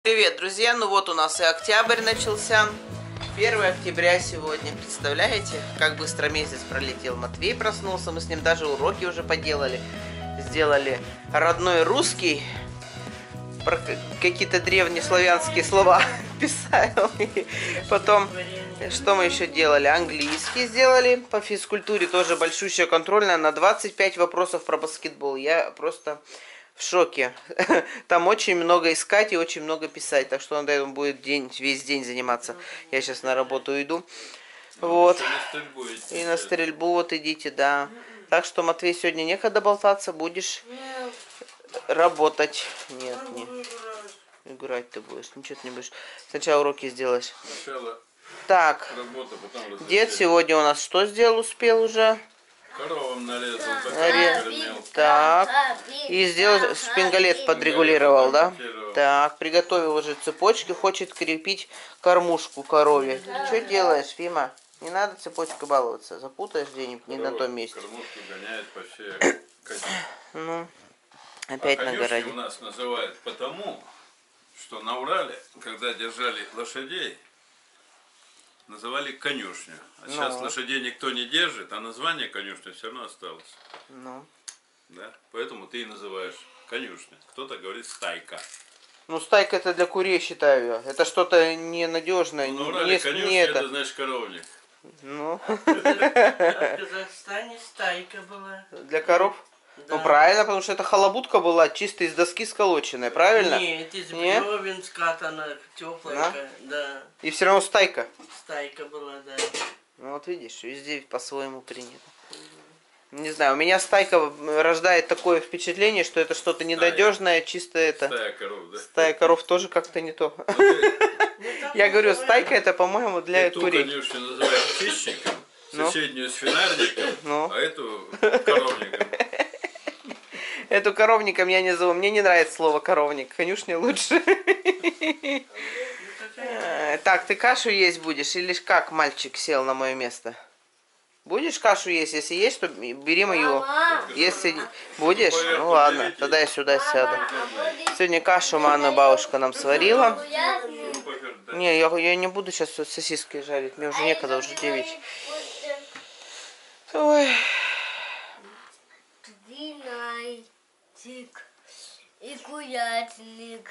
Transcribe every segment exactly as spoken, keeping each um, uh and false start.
Привет, друзья! Ну вот у нас и октябрь начался. первое октября сегодня. Представляете, как быстро месяц пролетел. Матвей проснулся, мы с ним даже уроки уже поделали. Сделали родной русский. Про какие-то древние славянские слова писал. Потом, что мы еще делали? Английский сделали. По физкультуре тоже большущая контрольная на двадцать пять вопросов про баскетбол. Я просто... в шоке. Там очень много искать и очень много писать. Так что он до этого будет день, весь день заниматься. Я сейчас на работу иду. Вот. На и на стрельбу вот идите, да. Так что, Матвей, сегодня некогда болтаться. Будешь нет. работать. Нет, нет. Играть ты будешь. Ничего ты не будешь. Сначала уроки сделаешь. Сначала так. Работа, потом дед сегодня у нас что сделал, успел уже? Коровам нарезал, потом так, и сделал, шпингалет подрегулировал, да? Так, приготовил уже цепочки, хочет крепить кормушку корове. Ты что делаешь, Фима? Не надо цепочкой баловаться, запутаешь где-нибудь не на том месте. Кормушку гоняет по всей конюшне. Ну, опять а на городе. У нас называют потому, что на Урале, когда держали лошадей, называли конюшню. А ну. Сейчас лошадей никто не держит, а название конюшни все равно осталось. Ну. Да? Поэтому ты и называешь конюшня. Кто-то говорит стайка. Ну, стайка это для курей, считаю я. Это что-то ненадежное. Ну, на Урале конюшня, не это... это значит коровник. Ну. А в Казахстане стайка была. Для коров? Да. Ну правильно, потому что это халабутка была чисто из доски сколоченная, правильно? Нет, из бревен скатана, тепленькая, да. И все равно стайка? Стайка была, да. Ну вот видишь, везде по-своему принято. Угу. Не знаю, у меня стайка рождает такое впечатление, что это что-то ненадежное, чисто это... Стая коров, да? Стая коров тоже как-то не то. Я говорю, стайка это, по-моему, для курей. Эту конюшню называют птичником, соседнюю свинарником, а эту коровником. Эту коровником я не зову. Мне не нравится слово коровник. Конюшня лучше. Так, ты кашу есть будешь? Или как мальчик сел на мое место? Будешь кашу есть? Если есть, то бери мою. Если будешь? Ну ладно, тогда я сюда сяду. Сегодня кашу манную бабушка нам сварила. Не, я, я не буду сейчас сосиски жарить. Мне уже некогда, уже девять. Ой. И курятник.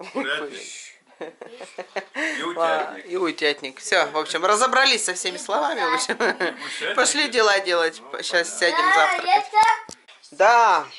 И утятник. И утятник. Все, в общем, разобрались со всеми словами. В общем. Пошли дела делать. Сейчас сядем завтракать. Да.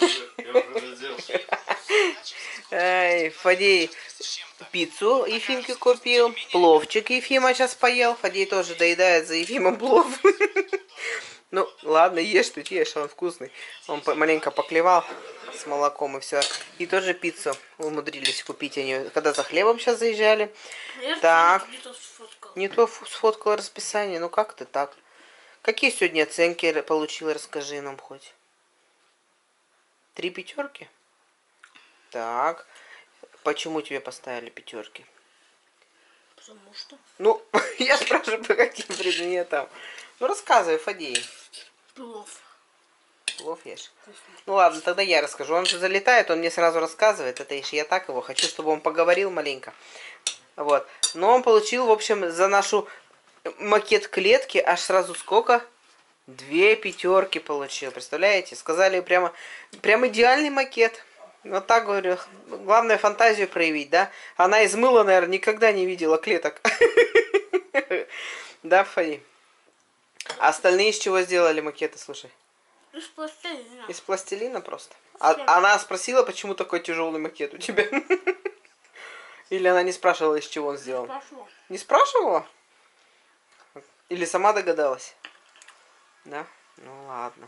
Эй, Фадей пиццу Ефимке купил. Пловчик Ефима сейчас поел. Фадей тоже доедает за Ефимом плов. Ну, ладно, ешь ты, ешь, он вкусный. Он маленько поклевал с молоком и все. И тоже пиццу умудрились купить они, когда за хлебом сейчас заезжали. Я так, не то сфоткала. Не то сфоткала расписание, ну как ты так? Какие сегодня оценки получила, расскажи нам хоть. Три пятерки? Так, почему тебе поставили пятерки? Потому что? Ну, я спрашиваю, по каким предметам. Ну, рассказывай, Фадей. Плов. Плов ешь? Ну, ладно, тогда я расскажу. Он же залетает, он мне сразу рассказывает. Это ишь, я так его хочу, чтобы он поговорил маленько. Вот. Но он получил, в общем, за нашу макет клетки аж сразу сколько? Две пятерки получил, представляете? Сказали прямо, прям идеальный макет. Вот так говорю. Главное фантазию проявить, да? Она из мыла, наверное, никогда не видела клеток. Да, Фади? А остальные из чего сделали макеты, слушай? Из пластилина. Из пластилина просто? А она спросила, почему такой тяжелый макет у тебя? Или она не спрашивала, из чего он сделан? Не спрашивала. Не спрашивала? Или сама догадалась? Да? Ну ладно.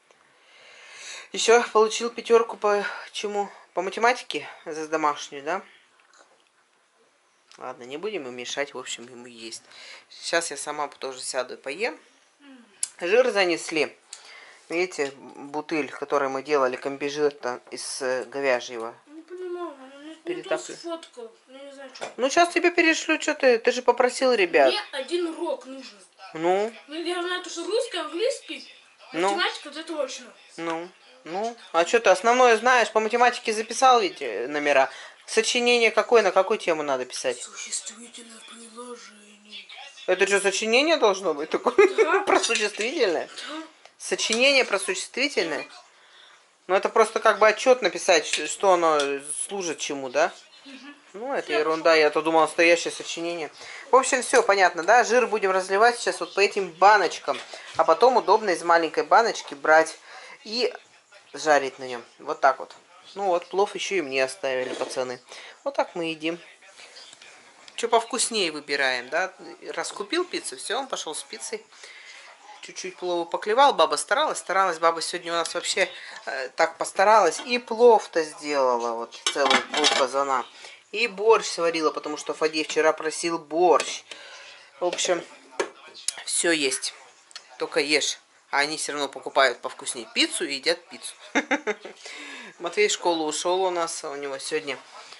Еще получил пятерку по чему? По математике за домашнюю, да? Ладно, не будем ему мешать, в общем, ему есть. Сейчас я сама тоже сяду и поем. Жир занесли. Видите, бутыль, который мы делали, комбижир-то из говяжьего. Не понимаю, не то сфоткал. Не знаю, что. Ну, сейчас тебе перешлю, что ты, ты же попросил ребят. Мне один урок нужен. Ну? Я знаю, что русский, английский, математика, это точно. Ну, ну, а что ты основное знаешь, по математике записал ведь номера. Сочинение какое, на какую тему надо писать? Существительное предложение. Это что, сочинение должно быть такое? Да. Про существительное? Да. Сочинение про существительное? Ну, это просто как бы отчет написать, что оно служит чему, да? Ну, это ерунда, я-то думал, настоящее сочинение. В общем, все понятно, да? Жир будем разливать сейчас вот по этим баночкам. А потом удобно из маленькой баночки брать и жарить на нем. Вот так вот. Ну вот, плов еще и мне оставили, пацаны. Вот так мы едим. Что повкуснее выбираем, да? Раз купил пиццу, все, он пошел с пиццей. Чуть-чуть плову поклевал, баба старалась, старалась. Баба сегодня у нас вообще э, так постаралась. И плов-то сделала, вот целый пол казана. И борщ сварила, потому что Фадей вчера просил борщ. В общем, все есть. Только ешь. А они все равно покупают повкуснее пиццу и едят пиццу. Матвей в школу ушел у нас. У него сегодня...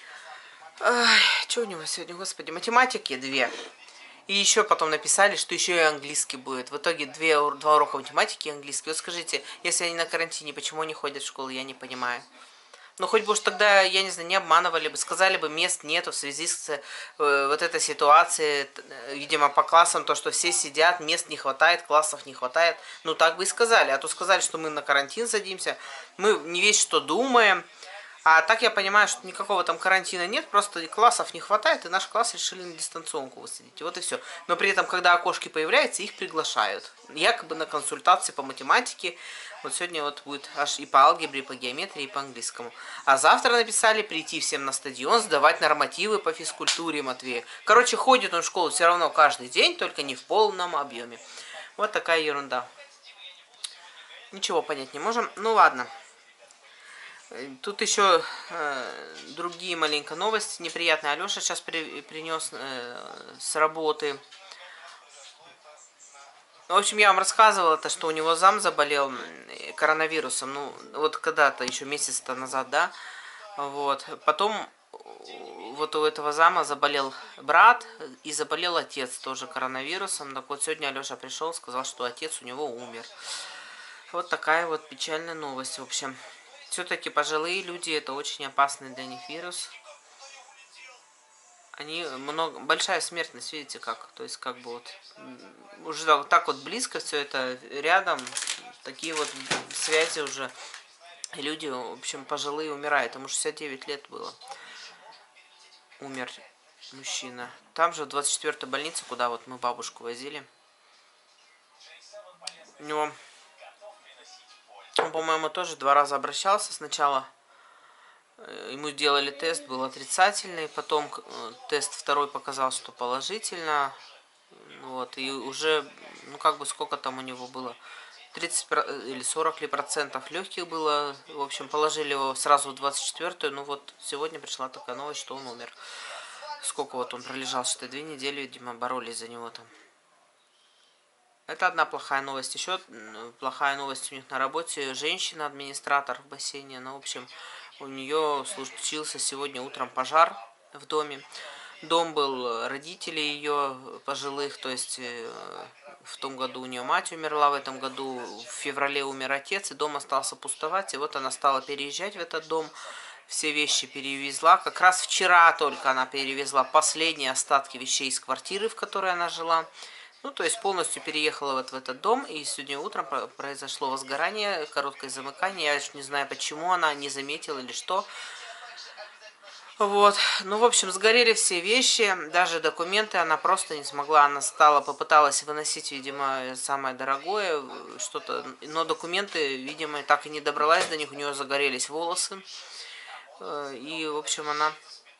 Что у него сегодня, господи? Математики две. И еще потом написали, что еще и английский будет. В итоге две, два урока математики и английский. Вот скажите, если они на карантине, почему они ходят в школу, я не понимаю. Ну, хоть бы уж тогда, я не знаю, не обманывали бы, сказали бы, мест нету в связи с э, вот этой ситуацией, видимо, по классам, то, что все сидят, мест не хватает, классов не хватает. Ну, так бы и сказали. А то сказали, что мы на карантин садимся, мы не весь что думаем. А так я понимаю, что никакого там карантина нет, просто классов не хватает, и наш класс решили на дистанционку высадить. Вот и все. Но при этом, когда окошки появляются, их приглашают. Якобы на консультации по математике. Вот сегодня вот будет аж и по алгебре, и по геометрии, и по английскому. А завтра написали прийти всем на стадион, сдавать нормативы по физкультуре Матвею. Короче, ходит он в школу все равно каждый день, только не в полном объеме. Вот такая ерунда. Ничего понять не можем. Ну ладно. Тут еще э, другие маленько новости неприятные. Алеша сейчас при, принес э, с работы. В общем, я вам рассказывала, то, что у него зам заболел коронавирусом. Ну, вот когда-то, еще месяц-то назад, да. Вот. Потом вот у этого зама заболел брат и заболел отец тоже коронавирусом. Так вот, сегодня Алеша пришел, сказал, что отец у него умер. Вот такая вот печальная новость, в общем. Все-таки пожилые люди, это очень опасный для них вирус. Они много, большая смертность, видите как, то есть как бы вот уже так, так вот близко все это рядом, такие вот связи уже, люди, в общем, пожилые умирают, ему шестьдесят девять лет было, умер мужчина. Там же в двадцать четвёртой больнице, куда вот мы бабушку возили, у него... Он, по-моему, тоже два раза обращался. Сначала ему сделали тест, был отрицательный. Потом тест второй показал, что положительно. Вот. И уже, ну как бы сколько там у него было? тридцать или сорок ли процентов легких было. В общем, положили его сразу в двадцать четвёртую. Ну вот сегодня пришла такая новость, что он умер. Сколько вот он пролежал? Что две недели, видимо, боролись за него там. Это одна плохая новость. Еще плохая новость у них на работе. Женщина-администратор в бассейне. Ну, в общем, у нее случился сегодня утром пожар в доме. Дом был родителей ее пожилых. То есть в том году у нее мать умерла, в этом году в феврале умер отец. И дом остался пустовать. И вот она стала переезжать в этот дом. Все вещи перевезла. Как раз вчера только она перевезла последние остатки вещей из квартиры, в которой она жила. Ну, то есть полностью переехала вот в этот дом, и сегодня утром произошло возгорание, короткое замыкание. Я еще не знаю, почему она не заметила или что. Вот. Ну, в общем, сгорели все вещи, даже документы она просто не смогла. Она стала, попыталась выносить, видимо, самое дорогое, что-то, но документы, видимо, так и не добралась до них, у нее загорелись волосы. И, в общем, она...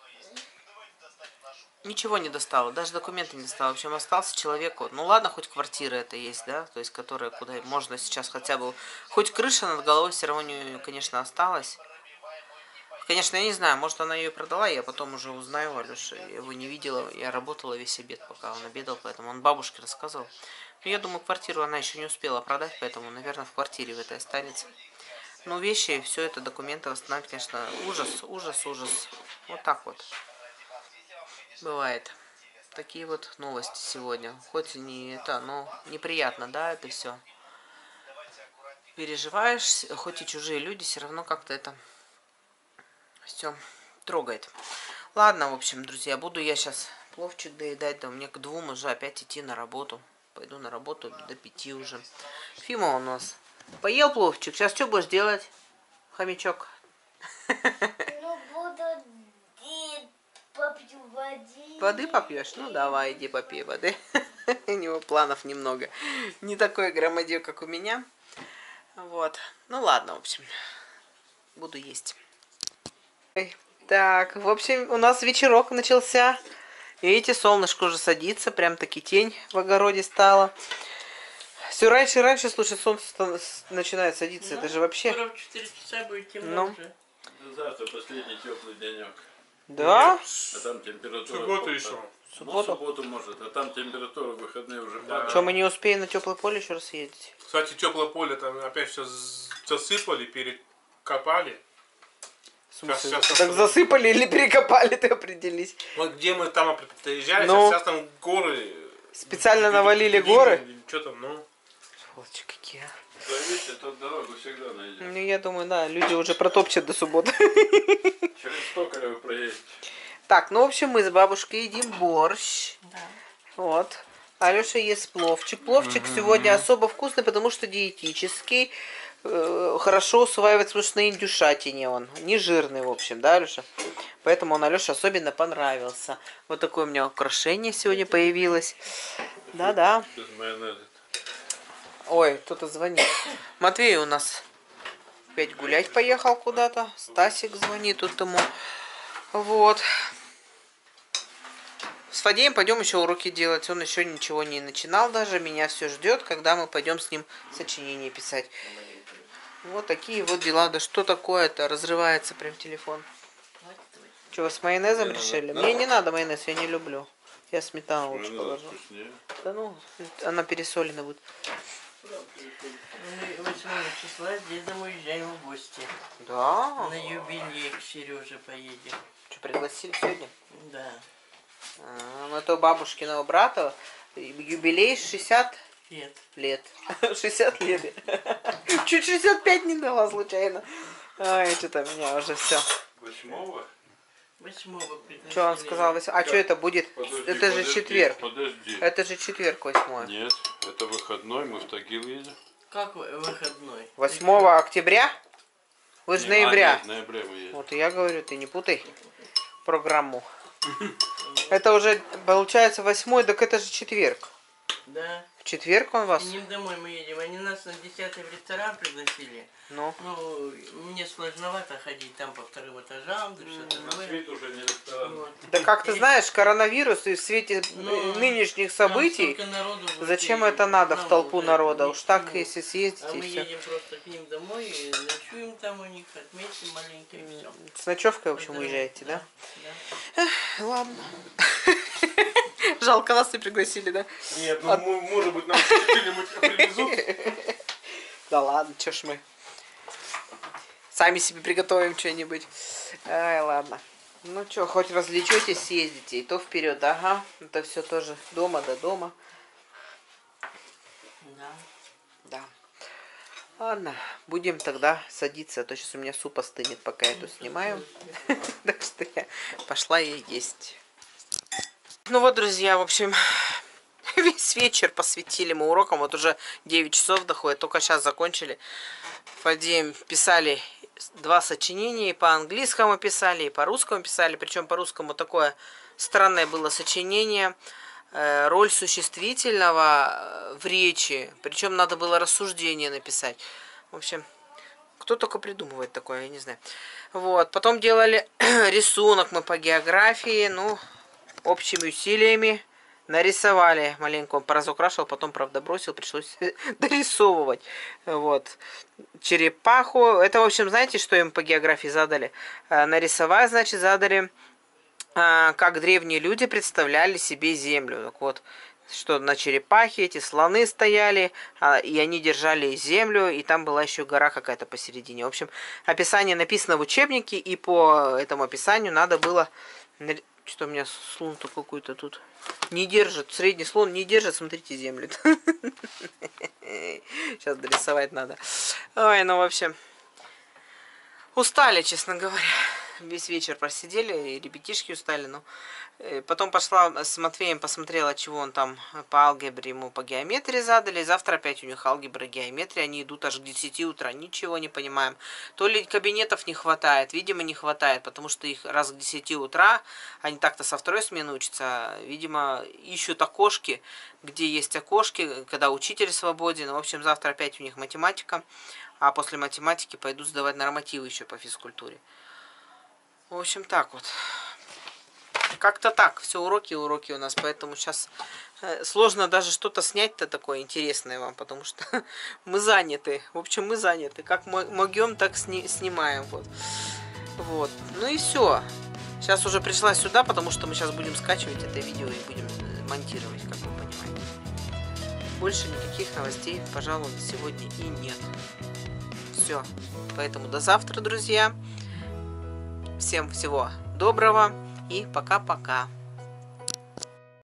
Ничего не достала, даже документы не достала. В общем, остался человек. Ну ладно, хоть квартира это есть, да, то есть которая куда можно сейчас хотя бы... Хоть крыша над головой все равно, не, конечно, осталась. Конечно, я не знаю, может она ее продала, я потом уже узнаю, Алеша. Я его не видела, я работала весь обед, пока он обедал, поэтому он бабушке рассказывал. Но я думаю, квартиру она еще не успела продать, поэтому, наверное, в квартире в этой останется. Ну, вещи, все это, документы восстановить, конечно, ужас, ужас, ужас. Вот так вот. Бывает. Такие вот новости сегодня. Хоть и не это, но неприятно, да, это все. Переживаешь, хоть и чужие люди, все равно как-то это все трогает. Ладно, в общем, друзья, буду я сейчас пловчик доедать. Да у меня к двум уже опять идти на работу. Пойду на работу до пяти уже. Фима у нас поел пловчик. Сейчас что будешь делать, хомячок? Ну, буду попью воды. Воды попьешь? Ну, давай, иди попей воды. У него планов немного. Не такое громадье, как у меня. Вот. Ну, ладно, в общем. Буду есть. Так, в общем, у нас вечерок начался. Видите, солнышко уже садится. Прям таки тень в огороде стала. Все раньше и раньше, слушай, солнце начинает садиться. Ну, это же вообще... Скоро в четыре часа будет темно ну. уже. Завтра последний теплый денек. Да? А там температура... Субботу еще. Субботу? Ну, субботу может, а там температура в выходные уже падает. Что, мы не успеем на теплое поле еще раз съездить? Кстати, теплое поле там опять все засыпали, перекопали. В смысле? Сейчас, сейчас, Так засыпали или перекопали, ты определись. Вот где мы там приезжали, Ну. сейчас, сейчас там горы. Специально навалили горы? Что там, ну? Сволочи какие. Кто видите, тот дорогу всегда найдет. Ну, я думаю, да, люди уже протопчат до субботы. Через Токаря вы проедете. Так, ну, в общем, мы с бабушкой едим борщ. Да. Вот. Алеша ест пловчик. Пловчик сегодня особо вкусный, потому что диетический. Э, хорошо усваивается, потому что на индюшатине он. Не жирный, в общем, да, Алеша? Поэтому он Алёше особенно понравился. Вот такое у меня украшение сегодня появилось. Да-да. Без майонеза. Ой, кто-то звонит. Матвей у нас опять гулять поехал куда-то. Стасик звонит тут ему. Вот. С Фадеем пойдем еще уроки делать. Он еще ничего не начинал даже. Меня все ждет, когда мы пойдем с ним сочинение писать. Вот такие вот дела. Да что такое-то? Разрывается прям телефон. Что, вы с майонезом Мне решили? надо- Мне не надо майонез, я не люблю. Я сметану лучше Майонез положу. вкуснее. Да ну, она пересолена будет. Мы восьмого числа с дедом уезжаем в гости. Да? На юбилей к Сереже поедем. Что, пригласили сегодня? Да. А, ну то бабушкиного брата юбилей шестьдесят Нет. лет. шестьдесят лет. Чуть шестьдесят пять не дала случайно. Ай, что-то меня уже все. Восьмого? Восьмого пригласили. Что он сказал? вось- А что это будет? Подожди, Это же подожди, четверг. Подожди. Это же четверг восьмое. Нет, это выходной, мы в Тагил едем. Как вы- выходной? восьмого октября? Вы же Не, а, ноября. нет, в ноябре мы едем. Вот и я говорю, ты не путай программу. Это уже получается восьмой, так это же четверг. Да. В четверг он вас? К ним домой мы едем. Они нас на десятый в ресторан пригласили. Ну. Ну, мне сложновато ходить там по вторым этажам, да что-то На такое. свет уже не ресторан. Вот. Да как ты знаешь, коронавирус и в свете Ну, нынешних Там событий, столько народу будет, зачем и это надо в нам толпу уже народа? ни Уж к так, чему. если съездить А и мы все. едем просто к ним домой, и ночуем там у них, отметим маленько и все. С ночевкой, в общем, уезжаете, да? Да. Ладно. Жалко, нас не пригласили, да? Нет, ну, м- может быть, нам что-нибудь привезут. Да ладно, чё ж мы. Сами себе приготовим что-нибудь. Ай, ладно. Ну что, хоть развлечетесь, съездите, и то вперед, ага. Это все тоже дома до дома. Да. Да. Ладно, будем тогда садиться, а то сейчас у меня суп остынет, пока я это снимаю. Так что я пошла и есть. Ну вот, друзья, в общем, весь вечер посвятили мы урокам. Вот уже девять часов доходит, только сейчас закончили. Фадеем писали два сочинения, и по-английскому писали, и по-русскому писали. Причем по-русскому такое странное было сочинение. Роль существительного в речи. Причем надо было рассуждение написать. В общем, кто только придумывает такое, я не знаю. Вот. Потом делали рисунок мы по географии. Ну, общими усилиями нарисовали. Маленько он поразукрашивал, потом, правда, бросил. Пришлось дорисовывать. Вот. Черепаху. Это, в общем, знаете, что им по географии задали? Нарисовать, значит, задали... как древние люди представляли себе землю. Так вот, что на черепахе эти слоны стояли, и они держали землю, и там была еще гора какая-то посередине. В общем, описание написано в учебнике, и по этому описанию надо было... Что у меня слон-то какой-то тут не держит, средний слон не держит, смотрите, землю. Сейчас дорисовать надо. Ой, ну, в общем, устали, честно говоря. весь вечер просидели, и ребятишки устали. Ну, потом пошла с Матвеем, посмотрела, чего он там по алгебре, ему по геометрии задали. Завтра опять у них алгебра, геометрия. Они идут аж к десяти утра, ничего не понимаем. То ли кабинетов не хватает, видимо, не хватает, потому что их раз к десяти утра, они так-то со второй смены учатся, видимо, ищут окошки, где есть окошки, когда учитель свободен. В общем, завтра опять у них математика, а после математики пойдут сдавать нормативы еще по физкультуре. В общем, так вот. Как-то так. Все уроки, уроки у нас. Поэтому сейчас сложно даже что-то снять-то такое интересное вам, потому что мы заняты. В общем, мы заняты. Как могем, так сни снимаем. Вот. Вот. Ну и все. Сейчас уже пришла сюда, потому что мы сейчас будем скачивать это видео и будем монтировать, как вы понимаете. Больше никаких новостей, пожалуй, сегодня и нет. Все. Поэтому до завтра, друзья. Всем всего доброго и пока-пока.